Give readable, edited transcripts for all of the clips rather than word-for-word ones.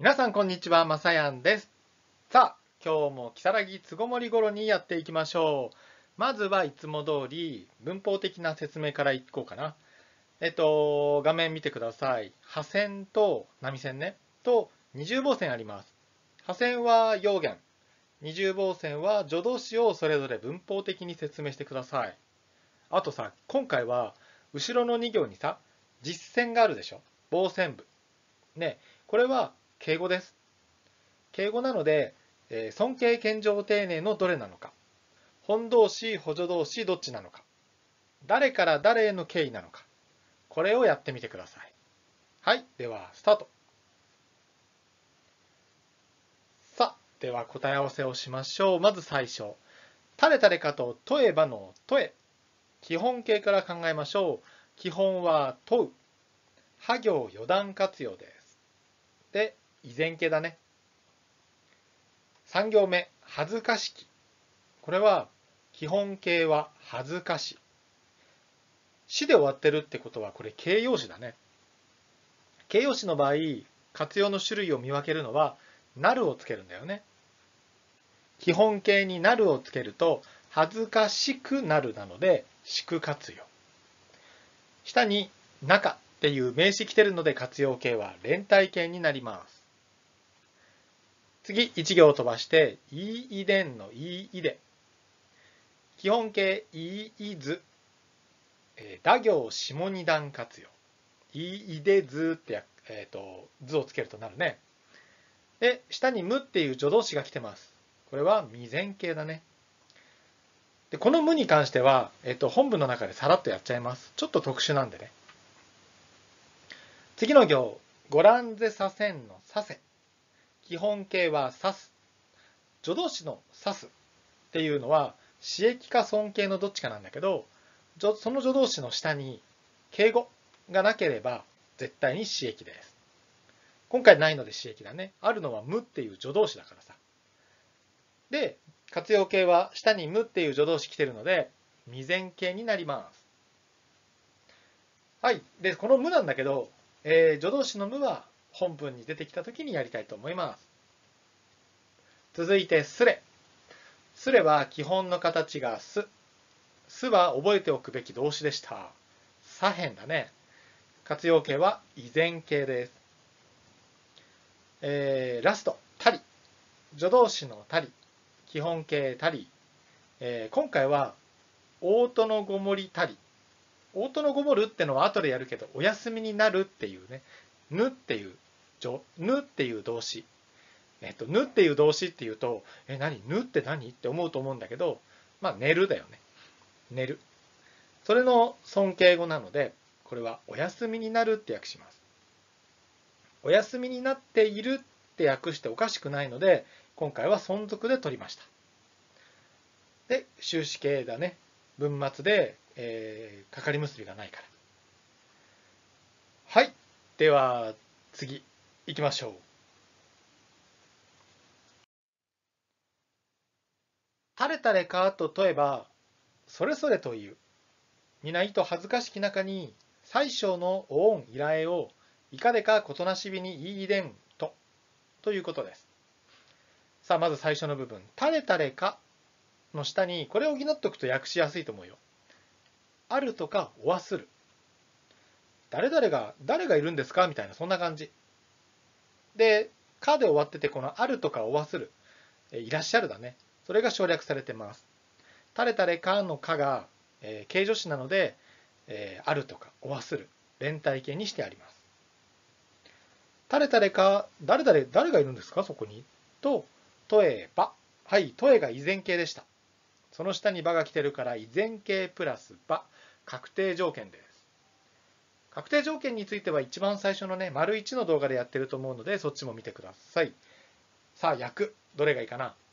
皆さんこんにちは、まさやんです。さあ、今日も如月つごもりごろにやっていきましょう。まずはいつも通り文法的な説明からいこうかな。画面見てください。破線と波線ね、と二重棒線あります。破線は要元、二重棒線は助動詞をそれぞれ文法的に説明してください。あとさ、今回は後ろの2行にさ、実線があるでしょ。棒線部。ね、これは敬語です。敬語なので、尊敬謙譲丁寧のどれなのか、本動詞補助動詞どっちなのか、誰から誰への敬意なのか、これをやってみてください。はい、ではスタート。さあ、では答え合わせをしましょう。まず最初、誰々かと問えばの問え、基本形から考えましょう。基本は問う、は行余談活用です。で、依然形だね。3行目、恥ずかしき。これは基本形は恥ずかし。しで終わってるってことはこれ形容詞だね。形容詞の場合、活用の種類を見分けるのはなるをつけるんだよね。基本形になるをつけると恥ずかしくなるなのでしく活用。下に中っていう名詞来てるので活用形は連帯形になります。次、1行飛ばして、いいでんのいいで。基本形いいず。打行下二段活用。いいでずって、図をつけるとなるね。で、下に無っていう助動詞が来てます。これは未然形だね。で、この無に関しては、本文の中でさらっとやっちゃいます。ちょっと特殊なんでね。次の行、ご覧ぜさせんのさせ。基本形はさす。助動詞のさすっていうのは、詞益か尊敬のどっちかなんだけど、その助動詞の下に敬語がなければ絶対に詞益です。今回ないので詞益だね。あるのは無っていう助動詞だからさ。で、活用形は下に無っていう助動詞来てるので、未然形になります。はい。で、この無なんだけど、助動詞の無は本文に出てきたときにやりたいと思います。続いて、すれ。すれは基本の形がす。すは覚えておくべき動詞でした。左辺だね。活用形は依然形です。ラスト、たり。助動詞のたり。基本形たり。今回は、大戸のごもりたり。大戸のごもるってのは後でやるけど、お休みになるっていうね、ぬっていう、ぬっていう動詞。ぬっていう動詞っていうと、ぬって何って思うと思うんだけど、まあ、寝るだよね。寝る。それの尊敬語なので、これはお休みになるって訳します。お休みになっているって訳しておかしくないので、今回は存続で取りました。で、終止形だね。文末で、かかり結びがないから。はい。では、次、行きましょう。誰々かと問えば、それぞれという。皆いと恥ずかしき中に、最小のお恩依頼を、いかでかことなしびに言いでんということです。さあ、まず最初の部分。誰々かの下に、これを補っておくと訳しやすいと思うよ。あるとか、おわする。誰がいるんですかみたいな、そんな感じ。で、かで終わってて、このあるとかおわする。いらっしゃるだね。それが省略されてます。誰々かのかが、形助詞なので、あるとかおわする。連帯形にしてあります。誰々か、誰がいるんですかそこに。と、問えば。はい、問えが依然形でした。その下にばが来てるから依然形プラスば、確定条件です。確定条件については一番最初のね、丸1の動画でやってると思うので、そっちも見てください。さあ、訳。どれがいいかな。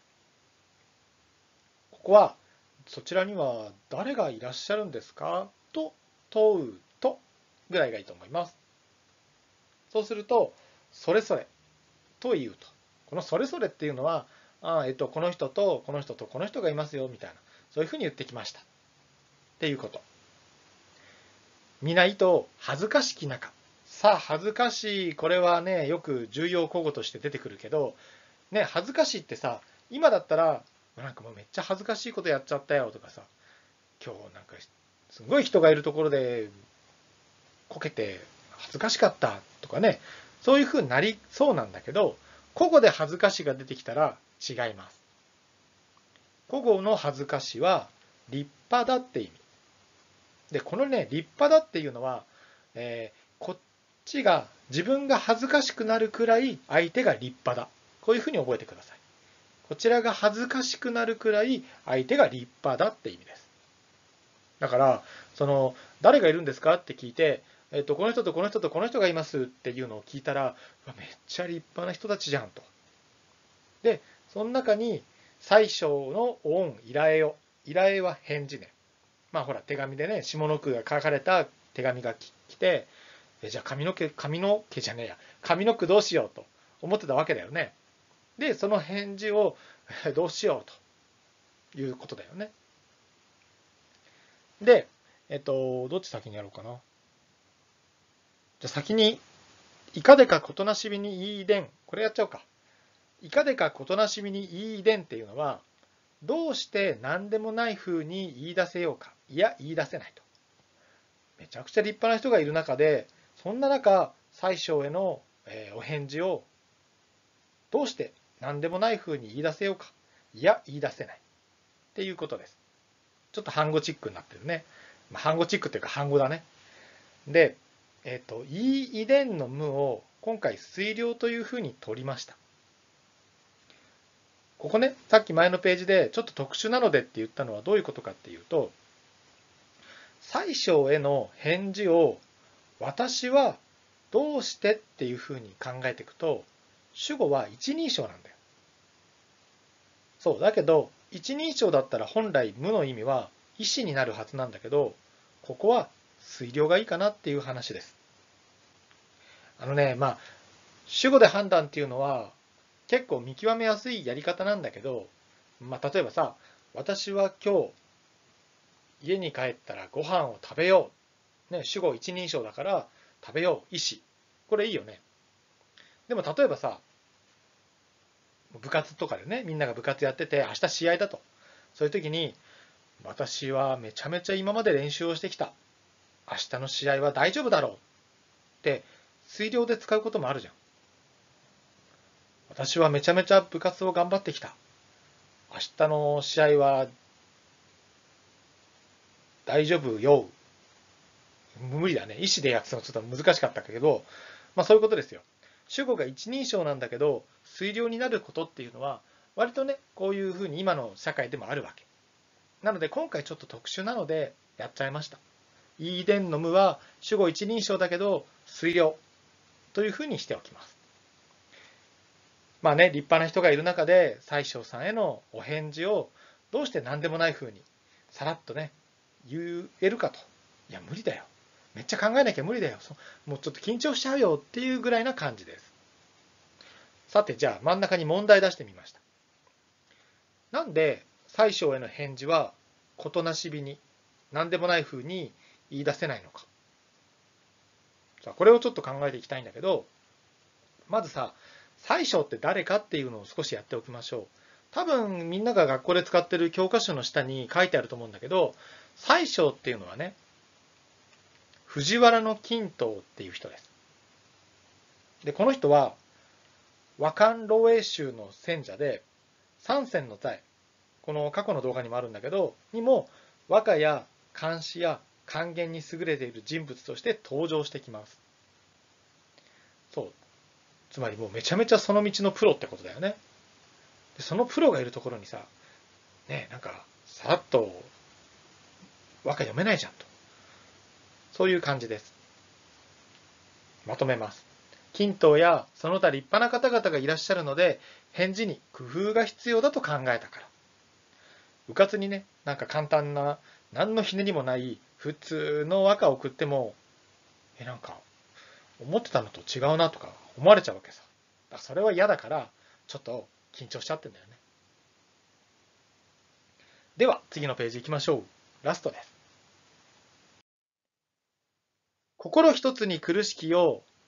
ここは、そちらには誰がいらっしゃるんですかと問うとぐらいがいいと思います。そうすると、それぞれというと。このそれぞれっていうのは、この人とこの人とこの人がいますよみたいな、そういうふうに言ってきました。っていうこと。皆いと恥ずかしき中、 さあ、恥ずかしい、これはね、よく重要口語として出てくるけど、ね、恥ずかしいってさ、今だったら、なんかもうめっちゃ恥ずかしいことやっちゃったよとかさ、今日なんかすごい人がいるところでこけて恥ずかしかったとかね、そういうふうになりそうなんだけど、古語で恥ずかしが出てきたら違います。古語の恥ずかしは立派だって意味。で、このね、立派だっていうのは、こっちが自分が恥ずかしくなるくらい相手が立派だ。こういうふうに覚えてください。こちらが恥ずかしくなるくらい相手が立派だって意味です。だから、誰がいるんですかって聞いて、この人とこの人とこの人がいますっていうのを聞いたら、めっちゃ立派な人たちじゃんと。で、その中に最小の恩、依頼を。依頼は返事ね。まあほら、手紙でね、下の句が書かれた手紙が来て、じゃあ髪の毛じゃねえや、髪の句どうしようと思ってたわけだよね。で、その返事をどうしようということだよね。で、どっち先にやろうかな。じゃあ先に、いかでかことなしびにいいでん。これやっちゃおうか。いかでかことなしびにいいでんっていうのは、どうして何でもない風に言い出せようか。いや、言い出せないと。めちゃくちゃ立派な人がいる中で、そんな中、宰相へのお返事をどうして何でもない風に言い出せようか。いや、言い出せない。っていうことです。ちょっと反語チックになってるね。反語チックっていうか反語だね。で、いい遺伝の無を今回推量というふうに取りました。ここね、さっき前のページでちょっと特殊なのでって言ったのはどういうことかっていうと、宰相への返事を私はどうしてっていうふうに考えていくと、主語は一人称なんだよ。そう、だけど、一人称だったら本来無の意味は意思になるはずなんだけど、ここは推量がいいかなっていう話です。主語で判断っていうのは結構見極めやすいやり方なんだけど、例えばさ、私は今日家に帰ったらご飯を食べよう。ね、主語一人称だから食べよう、意思。これいいよね。でも例えばさ、部活とかでね、みんなが部活やってて明日試合だと。そういう時に、私はめちゃめちゃ今まで練習をしてきた。明日の試合は大丈夫だろうって推量で使うこともあるじゃん。私はめちゃめちゃ部活を頑張ってきた。明日の試合は大丈夫よ。無理だね。意思で訳すのちょっと難しかったけど、そういうことですよ。主語が一人称なんだけど、推量になることっていうのは、割とね、こういうふうに今の社会でもあるわけ。なので今回ちょっと特殊なのでやっちゃいました。イーデンの無は主語一人称だけど、推量というふうにしておきます。立派な人がいる中で、宰相さんへのお返事をどうして何でもないふうにさらっとね、言えるかと。いや、無理だよ。めっちゃ考えなきゃ無理だよ。もうちょっと緊張しちゃうよっていうぐらいな感じです。さて、じゃあ真ん中に問題出してみました。なんで宰相への返事は事なしびに何でもないふうに言い出せないのか。さあ、これをちょっと考えていきたいんだけど、まずさ、宰相って誰かっていうのを少しやっておきましょう。多分みんなが学校で使ってる教科書の下に書いてあると思うんだけど、宰相っていうのはね、藤原金藤っていう人です。で、この人は和漢漏洩宗の選者で、三戦の際、この過去の動画にもあるんだけど、にも和歌や漢詩や漢言に優れている人物として登場してきます。そう。つまりもうめちゃめちゃその道のプロってことだよね。でそのプロがいるところにさ、さらっと和歌読めないじゃんと。そういう感じです。まとめます。金藤やその他立派な方々がいらっしゃるので、返事に工夫が必要だと考えたから。うかつにね、簡単な、何のひねりもない普通の和歌を送っても、思ってたのと違うなとか思われちゃうわけさ。だからそれは嫌だから、ちょっと緊張しちゃってんだよね。では、次のページ行きましょう。ラストです。心一つに苦しきよ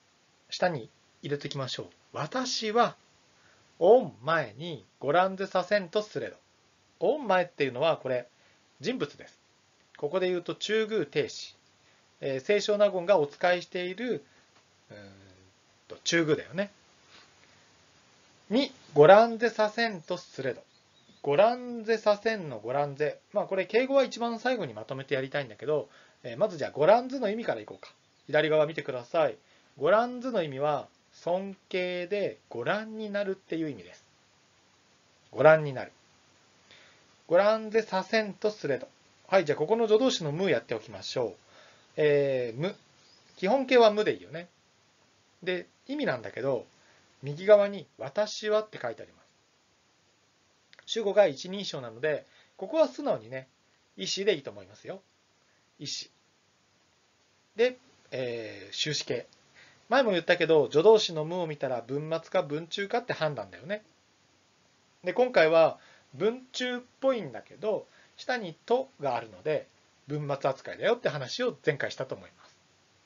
下に入れておきましょう。私は、オン前にご覧ぜさせんとすれど。オン前っていうのは、これ、人物です。ここで言うと、中宮定詞。清少納言がお使いしている、中宮だよね。に、ご覧ぜさせんとすれど。ご覧ぜさせんのご覧ぜ。これ、敬語は一番最後にまとめてやりたいんだけど、まずじゃあ、ご覧ずの意味からいこうか。左側見てください。ご覧ずの意味は、尊敬でご覧になるっていう意味です。ご覧になる。ご覧ぜさせんとすれど。はい、じゃあここの助動詞の無やっておきましょう。無。基本形は無でいいよね。で、意味なんだけど、右側に私はって書いてあります。主語が一人称なので、ここは素直にね、意思でいいと思いますよ。意思。で、終止形。前も言ったけど、助動詞の無を見たら文末か文中かって判断だよね。で、今回は文中っぽいんだけど、下にとがあるので、文末扱いだよって話を前回したと思います。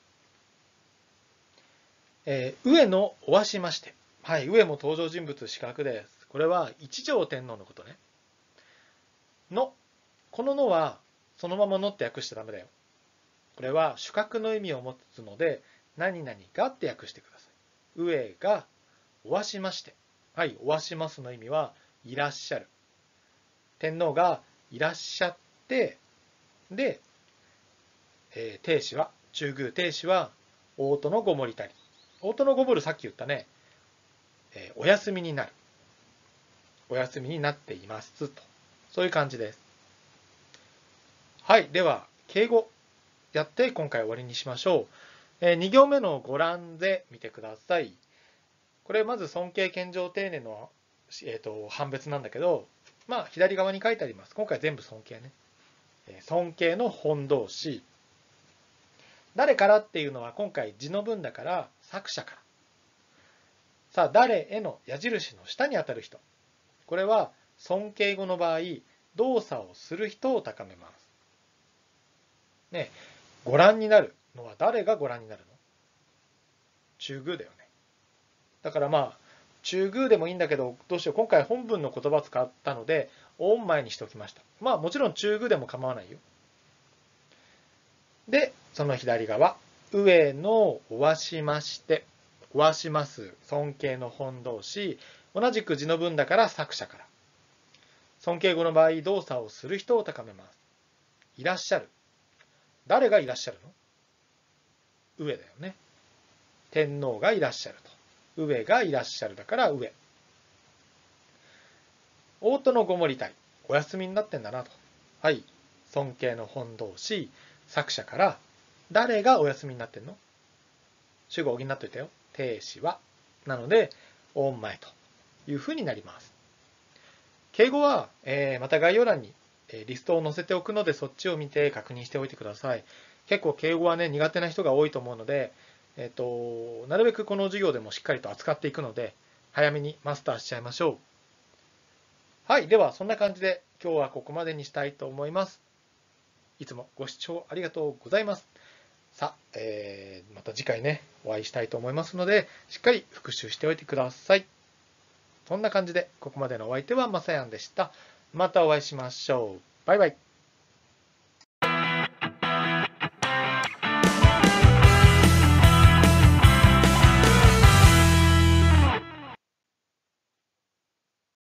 上野おわしまして。はい、上も登場人物四角です。これは一条天皇のことね。の。こののはそのままのって訳しちゃダメだよ。これは主格の意味を持つので、何々がって訳してください。上がおわしまして。はい、おわしますの意味はいらっしゃる。天皇がいらっしゃって、で、定詞は、中宮定詞は、大戸のごもりたり。大戸のごもるさっき言ったね、お休みになる。お休みになっていますと。そういう感じです。はい、では、敬語やって今回終わりにしましょう。2行目のご覧ぜ見てください。これまず尊敬謙譲丁寧の、判別なんだけど、左側に書いてあります。今回全部尊敬ね。尊敬の本動詞。誰からっていうのは今回字の文だから作者から。さあ、誰への矢印の下にあたる人。これは尊敬語の場合、動作をする人を高めます。ね、ご覧になるのは誰がご覧になるの？中宮だよね。だから中宮でもいいんだけど、どうしよう。今回本文の言葉使ったので、オン前にしておきました。もちろん中宮でも構わないよ。で、その左側、上のおわしまして、おわします、尊敬の本動詞、同じく字の文だから作者から。尊敬語の場合、動作をする人を高めます。いらっしゃる。誰がいらっしゃるの？上だよね。天皇がいらっしゃると。上がいらっしゃるだから上。大戸のごもりたい。お休みになってんだなと。はい。尊敬の本動詞、作者から、誰がお休みになってんの？主語を補っといたよ。定詞は。なので、オン前というふうになります。敬語は、また概要欄にリストを載せておくので、そっちを見て確認しておいてください。結構敬語はね、苦手な人が多いと思うので、なるべくこの授業でもしっかりと扱っていくので、早めにマスターしちゃいましょう。はい。では、そんな感じで今日はここまでにしたいと思います。いつもご視聴ありがとうございます。さあ、また次回ね、お会いしたいと思いますので、しっかり復習しておいてください。そんな感じで、ここまでのお相手はまさやんでした。またお会いしましょう。バイバイ。